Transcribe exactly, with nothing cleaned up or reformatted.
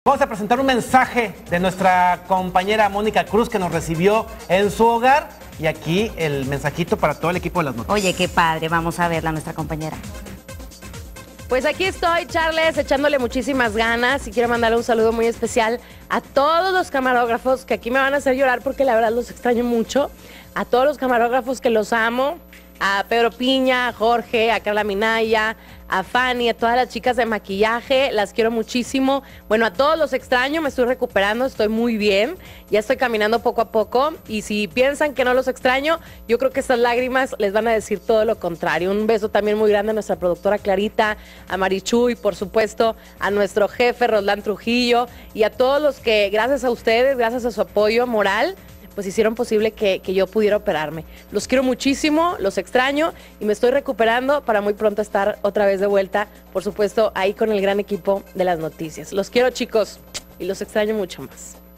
Vamos a presentar un mensaje de nuestra compañera Mónica Cruz que nos recibió en su hogar. Y aquí el mensajito para todo el equipo de las noticias. Oye, qué padre. Vamos a verla, nuestra compañera. Pues aquí estoy, Charles, echándole muchísimas ganas y quiero mandarle un saludo muy especial a todos los camarógrafos que aquí me van a hacer llorar porque la verdad los extraño mucho. A todos los camarógrafos que los amo, a Pedro Piña, a Jorge, a Carla Minaya, a Fanny, a todas las chicas de maquillaje, las quiero muchísimo. Bueno, a todos los extraño, me estoy recuperando, estoy muy bien, ya estoy caminando poco a poco y si piensan que no los extraño, yo creo que estas lágrimas les van a decir todo lo contrario. Un beso también muy grande a nuestra productora Clarita, a Marichu y por supuesto a nuestro jefe Roldán Trujillo y a todos los que gracias a ustedes, gracias a su apoyo moral, pues hicieron posible que, que yo pudiera operarme. Los quiero muchísimo, los extraño y me estoy recuperando para muy pronto estar otra vez de vuelta, por supuesto, ahí con el gran equipo de las noticias. Los quiero, chicos, y los extraño mucho más.